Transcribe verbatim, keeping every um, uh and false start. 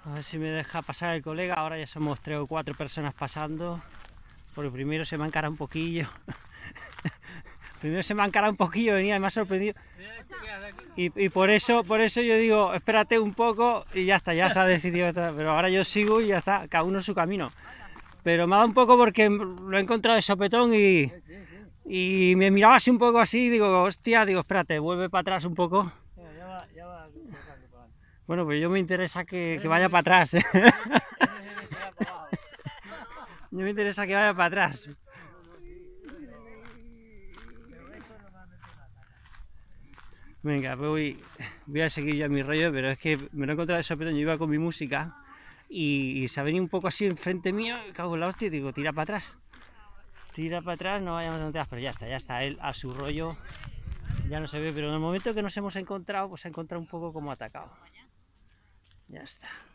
A ver si me deja pasar el colega. Ahora ya somos tres o cuatro personas pasando. Porque primero se me ha encarado un poquillo. Primero se me ha encarado un poquillo, venía, me ha sorprendido. Y, y por eso por eso yo digo, espérate un poco y ya está, ya se ha decidido. Pero ahora yo sigo y ya está, cada uno su camino. Pero me ha dado un poco porque lo he encontrado de sopetón y, y me miraba así un poco así, digo, hostia, digo, espérate, vuelve para atrás un poco. Bueno, pues yo me interesa que, que vaya para atrás. Yo me interesa que vaya para atrás. Venga, voy, voy a seguir ya mi rollo, pero es que me lo he encontrado de sopetón, yo iba con mi música y, y se ha venido un poco así enfrente mío, cago en la hostia, y digo, tira para atrás. Tira para atrás, no vayamos donde atrás, pero ya está, ya está, él a su rollo, ya no se ve, pero en el momento que nos hemos encontrado, pues se ha encontrado un poco como atacado. Ya está.